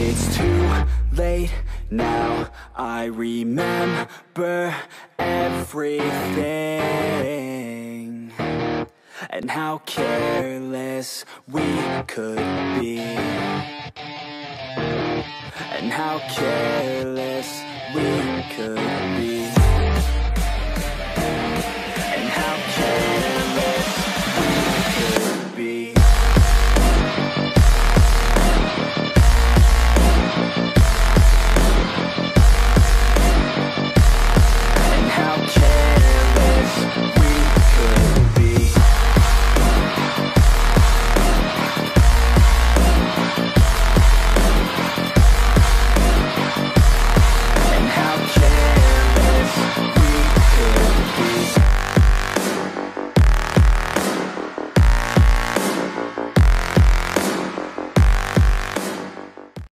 It's too late now, I remember everything, and how careless we could be, and how careless we could be.